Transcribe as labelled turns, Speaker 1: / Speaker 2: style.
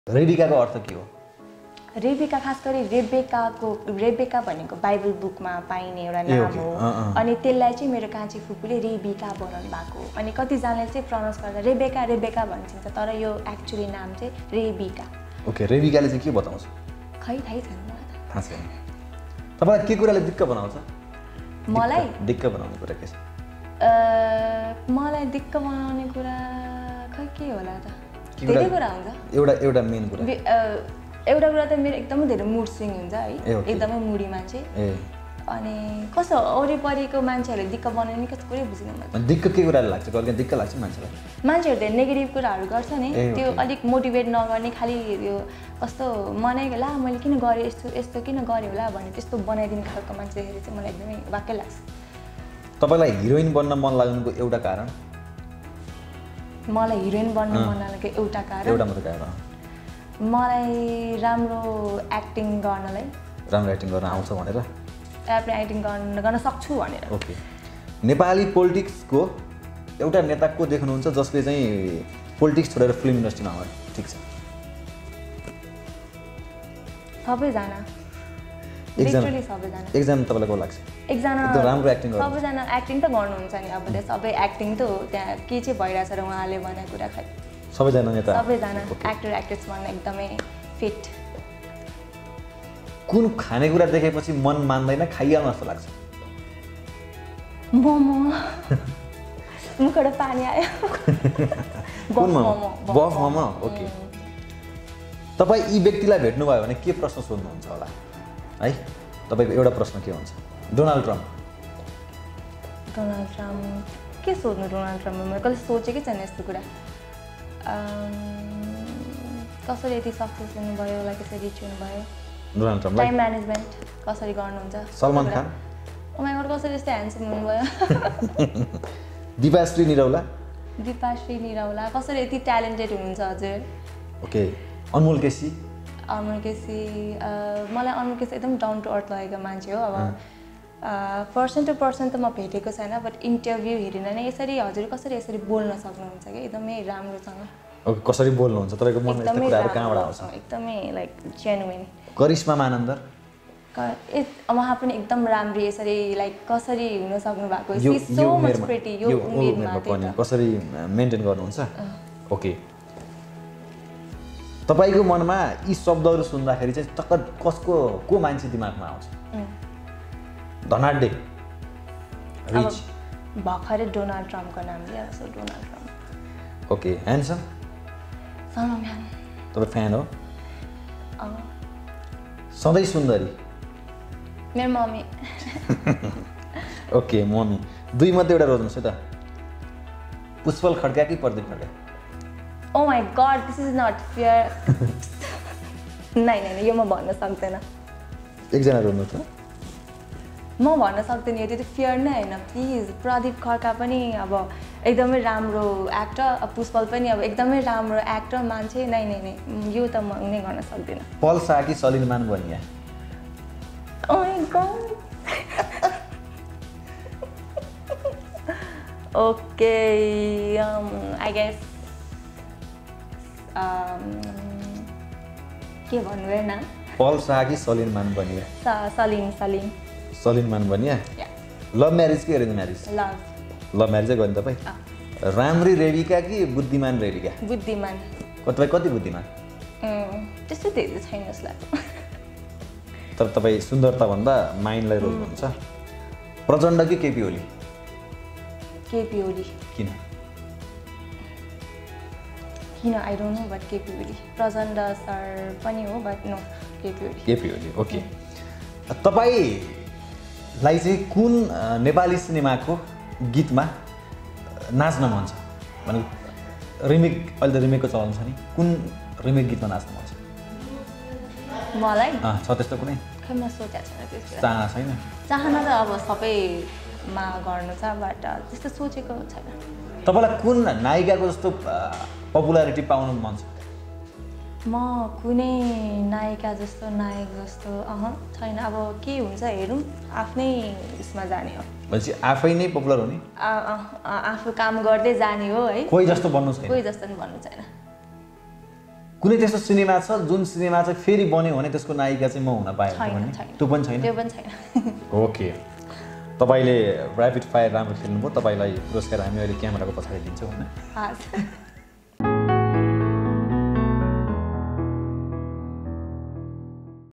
Speaker 1: रेबिकाको अर्थ के हो?
Speaker 2: रेबेका खास गरी रेबेका भनेको बाइबल बुकमा पाइने एउटा नाम हो। अनि त्यसलाई चाहिँ मेरो कान्छी फुपूले रेबिका बनाउनु भएको। अनि कतिजनाले चाहिँ प्रनाउन्स गर्दा रेबेका रेबेका भन्छन्, तर यो एक्चुअली नाम चाहिँ रेबिका।
Speaker 1: ओके, रेबिकाले चाहिँ के बताउँछ?
Speaker 2: खै थाहै छैन मलाई त।
Speaker 1: थाहा छैन। तपाईलाई के कुराले दिक्क बनाउँछ?
Speaker 2: मलाई
Speaker 1: दिक्क बनाउने कुरा के छ?
Speaker 2: मलाई दिक्क बनाउने कुरा खै के होला त? धेरै कुरा हुन्छ।
Speaker 1: एउटा मेन कुरा।
Speaker 2: एउटा कुरा त मेरो एकदमै धेरै मुड स्विङ हुन्छ है, एकदमै मुडी मान्छे। अनि कसो वरिपरिको मान्छेहरूले दिक्क बनाउने कसो कुरै बुझ्दिनँ मैले।
Speaker 1: दिक्क के कुराले लाग्छ? कहिले दिक्क लाग्छ मान्छेलाई?
Speaker 2: मान्छेहरू धेरै नेगेटिभ कुराहरू गर्छ नि, त्यो अलिक मोटिभेट नगर्ने, खालि यो कस्तो मनै ला मैले किन गरेँ यस्तो किन गरेँ होला भन्ने त्यस्तो बनाइदिने खालको मान्छे देखेर चाहिँ मलाई एकदमै वाक्कै लाग्छ।
Speaker 1: तपाईँलाई हिरोइन बन्न मन लाग्नुको एउटा कारण?
Speaker 2: मलाई हिरोइन बन्न मन लागेको एउटा कारण?
Speaker 1: एउटा मात्र कारण?
Speaker 2: मलाई राम्रो एक्टिङ गर्नलाई।
Speaker 1: राम्रो एक्टिङ गर्न आउँछ भनेर?
Speaker 2: एक्टिङ गर्न सक्छु भनेर।
Speaker 1: ओके। नेपाली पोलिटिक्सको एउटा नेता को देख्नुहुन्छ जसले चाहिँ पोलिटिक्स छोडेर फिल्म इन्डस्ट्रीमा आउनु ठिक छ?
Speaker 2: सबैजना, लिटरली सबैजना।
Speaker 1: एकजना तपाईँलाई को लाग्छ?
Speaker 2: एकजना
Speaker 1: एकदम राम्रो एक्टिङ गर्छ।
Speaker 2: सबैजना एक्टिङ त गर्नुहुन्छ नि, अब सबै एक्टिङ त हो, त्यहाँ के चाहिँ भइरहेछ र उहाँले भनेको कुरा खै
Speaker 1: सबैजना नेता,
Speaker 2: सबैजना एक्टर एक्ट्रेस भन्न एकदमै फिट।
Speaker 1: कुन खानेकुरा देखेपछि मन मान्दैन खाइहाल्नु जस्तो लाग्छ?
Speaker 2: मोमो। मुखबाट पानी आयो।
Speaker 1: कुन मोमो? बफ मोमो। ओके। तपाईँ यी व्यक्तिलाई भेट्नुभयो भने के प्रश्न सोध्नुहुन्छ होला है? तपाईँको एउटा प्रश्न के हुन्छ? डोनाल्ड ट्रम्प
Speaker 2: के सोध्नु? डोनाल्ड ट्रम्पमा मैले कहिले सोचेकै छैन यस्तो कुरा। कसरी यति सक्सेस हुनुभयो, होला कसरी रिच हुनुभयो?
Speaker 1: डोनाल्ड ट्रम्प
Speaker 2: टाइम म्यानेजमेन्ट कसरी गर्नुहुन्छ?
Speaker 1: Salman Khan?
Speaker 2: Oh my god, कसरी यस्तो ह्यान्डसम हुनुभयो?
Speaker 1: दिपाश्री निरौला?
Speaker 2: दिपाश्री निरौला कसरी यति ट्यालेन्टेड हुनुहुन्छ हजुर?
Speaker 1: ओके। अनमोल केसी?
Speaker 2: अनमोल केसी मलाई अनमोल केसी एकदम डाउन टु अर्थ लागेको मान्छे हो। अब पर्सन टु पर्सन त म भेटेको छैन, बट इन्टरभ्यू हेरेर नै यसरी हजुर कसरी यसरी बोल्न सक्नुहुन्छ कि एकदमै राम्रोसँग।
Speaker 1: ओके, कसरी बोल्नुहुन्छ? तपाईँको मनमा यस्तो कुराहरू कहाँबाट आउँछ?
Speaker 2: एकदमै लाइक जेन्युइन।
Speaker 1: करिश्मा मानन्दर?
Speaker 2: उहाँ पनि एकदम राम्री, यसरी लाइक कसरी हुन सक्नु भएको, सो मच प्रिटी यो उमेरमा
Speaker 1: पनि कसरी मेन्टेन गर्नुहुन्छ? ओके। तपाईँको मनमा यी शब्दहरू सुन्दाखेरि चाहिँ टक्क को मान्छे दिमागमा आउँछ? धनाढ्य, रिच?
Speaker 2: भर्खरै डोनाल्ड ट्रम्पको नाम लिएर so Donald Trump.
Speaker 1: Okay. Handsome?
Speaker 2: Salman Khan.
Speaker 1: तपाईँ फ्यान हो? सधैँ सुन्दरी?
Speaker 2: मेरो मम्मी।
Speaker 1: Okay, mummy. दुई मध्ये एउटा रोज्नुहोस् है त, पुष्पल खड्का कि Pradeep Khadka?
Speaker 2: Oh my god, this is not fair. नहीं, यो म भन्न सक्दैन।
Speaker 1: एकजना रोज्नुहोस् न।
Speaker 2: म भन्न सक्दिनँ, यो त्यो फेयर नै होइन प्लिज। प्रदीप खड्का पनि अब एकदमै राम्रो एक्टर, पुष्पल पनि अब एकदमै राम्रो एक्टर मान्छे। नै यो त म नै गर्न सक्दिनँ।
Speaker 1: पल शाह कि Salin Man Baniya?
Speaker 2: Oh my god. Okay, I guess के भन्नु है नाम?
Speaker 1: पल शाह कि सलिन मान बनिया?
Speaker 2: सलिन
Speaker 1: मान बनिया। लभ म्यारेज कि अरेन्ज म्यारेज? लभ म्यारेजै गर्ने तपाईँ? राम्री रेबिका कि बुद्धिमान रेबिका?
Speaker 2: बुद्धिमान।
Speaker 1: तपाईँ कति बुद्धिमान?
Speaker 2: त्यस्तो धेरै छैन जस्तो लाग्छ।
Speaker 1: तर तपाईँ सुन्दरता भन्दा माइन्डलाई रोज्नुहुन्छ। प्रचण्ड कि केपी ओली?
Speaker 2: केपी ओली।
Speaker 1: किन?
Speaker 2: I don't know, but KP Oli. Prachanda sir पनि हो, but no, KP Oli.
Speaker 1: KP Oli. Okay. तपाईँलाई चाहिँ कुन नेपाली सिनेमाको गीतमा नाच्न मन छ? भने रिमेक, अहिले त रिमेकको चलन छ नि, कुन रिमेक गीतमा नाच्न मन छ?
Speaker 2: मलाई
Speaker 1: छ त्यस्तो कुनै?
Speaker 2: खै म सोचेको छैन त्यस्तो।
Speaker 1: चाहना छैन?
Speaker 2: चाहना त अब सबैमा गर्नु छ, बट त्यस्तो सोचेको छैन।
Speaker 1: तपाईँलाई कुन नायिकाको जस्तो पपुलारिटी पाउनु मन छ?
Speaker 2: म कुनै नायिका जस्तो नायक जस्तो छैन। अब के हुन्छ हेरौँ, आफ्नै उसमा जाने हो।
Speaker 1: भनेपछि आफै नै पपुलर हुने?
Speaker 2: आफू काम गर्दै जाने हो है।
Speaker 1: कोही जस्तो बन्नु छैन?
Speaker 2: कोही जस्तो नि बन्नु छैन।
Speaker 1: कुनै त्यस्तो सिनेमा छ जुन सिनेमा चाहिँ फेरि बन्यो भने त्यसको नायिका चाहिँ म हुन पाएँ भने त्यो पनि छैन?
Speaker 2: त्यो पनि छैन।
Speaker 1: ओके, तपाईँले ऱ्यापिड फायर राम्रो खेल्नुभयो, तपाईँलाई पुरस्कार हामी अहिले क्यामेराको पछाडि दिन्छौँ होइन?